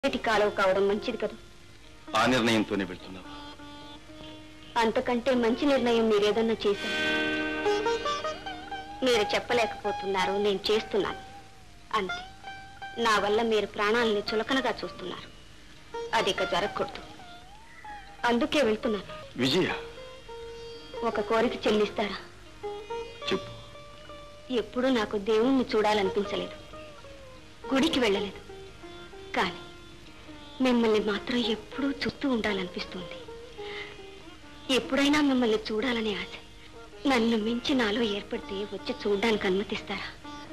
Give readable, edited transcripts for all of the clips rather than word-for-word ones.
కాలువ కావడం మంచిది కదా. ఆ నిర్ణయంతోనే వెళ్తున్నావా? అంతకంటే మంచి నిర్ణయం మీరేదన్నా చేశారు. మీరు చెప్పలేకపోతున్నారు, నేను చేస్తున్నాను అంతే. నా వల్ల మీరు ప్రాణాలని చులకనగా చూస్తున్నారు. అది ఇక జరగకూడదు. అందుకే వెళ్తున్నాను. విజయ, ఒక కోరిక చెల్లిస్తారా? చెప్పు. ఎప్పుడూ నాకు దేవుణ్ణి చూడాలనిపించలేదు, గుడికి వెళ్ళలేదు. కానీ మిమ్మల్ని మాత్రం ఎప్పుడూ చూస్తూ ఉండాలనిపిస్తుంది. ఎప్పుడైనా మిమ్మల్ని చూడాలనే ఆశ నన్ను మించి నాలో ఏర్పడితే వచ్చి చూడడానికి అనుమతిస్తారా?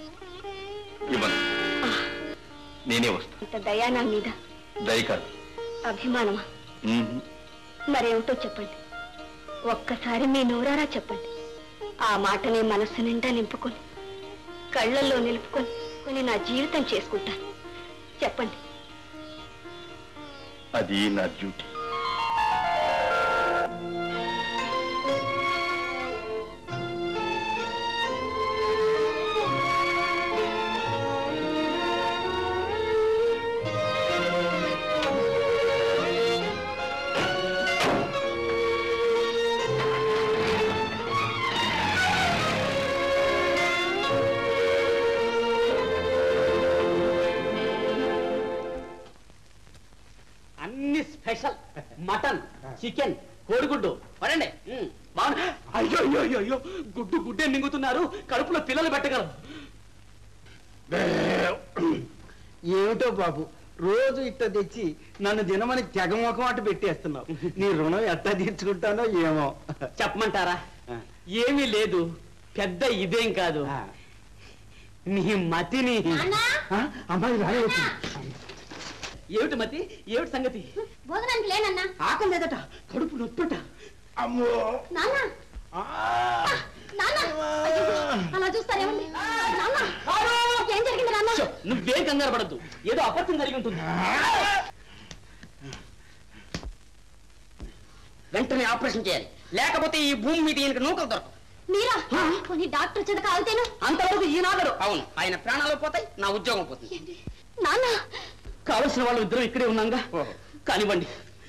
నేనే వస్తా. అంత దయా నా మీద? దయ కాదు, అభిమానమా? మరేమిటో చెప్పండి. ఒక్కసారి మీ నోరారా చెప్పండి. ఆ మాటని మనస్సు నిండా నింపుకొని కళ్ళల్లో నిలుపుకొని నా జీవితం చేసుకుంటాను. చెప్పండి. అది నా డ్యూటీ. స్పెషల్ మటన్, చికెన్, కోడిగుడ్డు. పడండి. అయ్యో అయ్యో అయ్యో అయ్యో, గుడ్డే మింగుతున్నారు, కడుపులో పిల్లలు పెట్టగలరు. ఏమిటో బాబు, రోజు ఇట్ట తెచ్చి నన్ను దినమని తెగమొఖం అటు పెట్టేస్తున్నావు. నీ రుణం ఎట్టా తీర్చుకుంటానో ఏమో. చెప్పమంటారా? ఏమీ లేదు, పెద్ద ఇదేం కాదు. నీ మతిని. అమ్మాయి రాయవచ్చు. ఏమిటి మతి? ఏమిటి సంగతి? భోజనానికి లేనన్నా. ఆకలి లేదట, కడుపు నొప్పట. అమ్మో, అలా చూస్తారేమండి? ఏం జరిగింది నాన్న? నువ్వేం కంగారు పడద్దు, ఏదో అపత్యం జరిగి ఉంటుంది. వెంటనే ఆపరేషన్ చేయాలి, లేకపోతే ఈ భూమి మీద ఈయనకు నూకలు దొరకవు. మీరా? కొన్ని డాక్టర్ చేత కాలితేను అంతవరకు ఈనాగరు. అవును, ఆయన ప్రాణాలు పోతాయి, నా ఉద్యోగం పోతుంది. నాన్న, కావలసిన వాళ్ళు ఇద్దరు ఇక్కడే ఉన్నాగా, కానివ్వండి.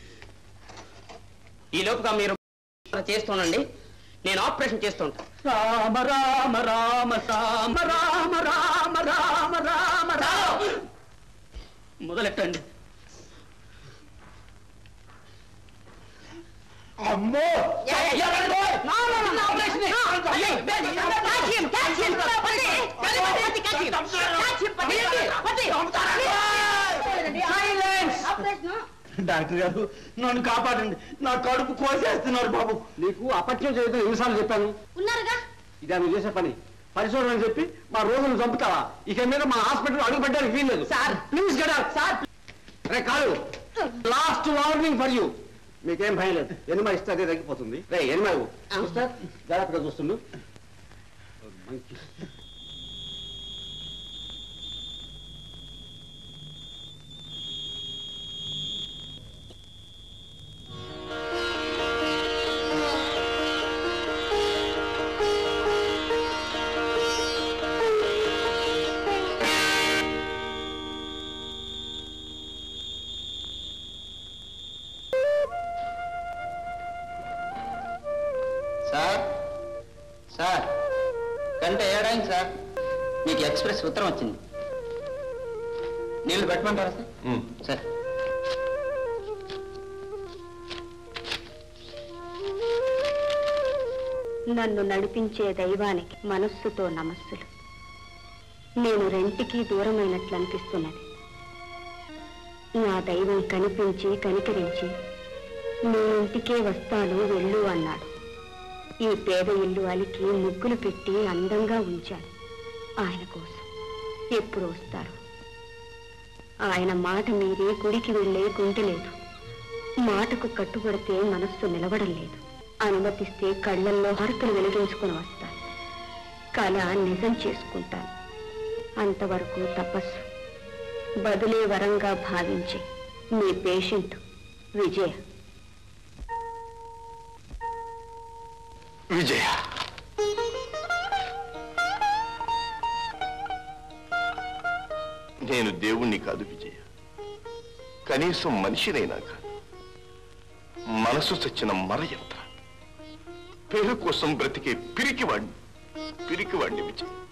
ఈ లోపుగా మీరు చేస్తుండండి, నేను ఆపరేషన్ చేస్తుంటా. రామ రామ రామ రామ రామ రామ రామ రామ రామ. మొదలెట్టండి. అమ్మో, డాక్టర్ గారు నన్ను కాపాడండి, నా కడుపు కోసేస్తున్నారు బాబు. నీకు అపత్యం చేయడం ఎన్నిసార్లు చెప్పాను? ఉన్నారుగా. ఇదే నువ్వు చేసే పని. పరిశోధన చెప్పి మా రోజులు చంపుతావా? ఇక మీద మా హాస్పిటల్ అడుగు పెట్టడానికి వీల్లేదు. Sir please get out. Sir రే కాదు, లాస్ట్ వార్నింగ్ ఫర్ యూ. మీకేం భయం లేదు, ఎనిమా ఇస్తే అదే తగ్గిపోతుంది. రే ఎనిమా సార్ జాగ్రత్తగా చూస్తుండు. సార్, సార్ గంట ఏడాయింది సార్, మీకు ఎక్స్ప్రెస్ ఉత్తరం వచ్చింది. నీళ్ళు పెట్టమంటారా సార్? సార్ నన్ను నడిపించే దైవానికి మనస్సుతో నమస్సులు. నేను రెంటికి దూరమైనట్లు అనిపిస్తున్నది. నా దైవం కనిపించి కనికరించి నీ ఇంటికే వస్తాను వెళ్ళు అన్నాడు. ఈ పేద ఇల్లు అలికి ముగ్గులు పెట్టి అందంగా ఉంచాడు. ఆయన కోసం ఎప్పుడు వస్తారు? ఆయన మాట మీరే గుడికి వెళ్ళే గుండె లేదు. మాటకు కట్టుబడితే మనస్సు నిలవడం లేదు. అనుమతిస్తే కళ్ళల్లో హారతులు వెలిగించుకుని వస్తాను. కళ నిజం చేసుకుంటాను. అంతవరకు తపస్సు బదులే వరంగా భావించే మీ పేషెంట్ విజయ. విజయ, నేను దేవుణ్ణి కాదు విజయ, కనీసం మనిషినైనా కాదు, మనసు చచ్చిన మరయంత్ర, పేరు కోసం బ్రతికే పిరికివాణ్ణి విజయ్.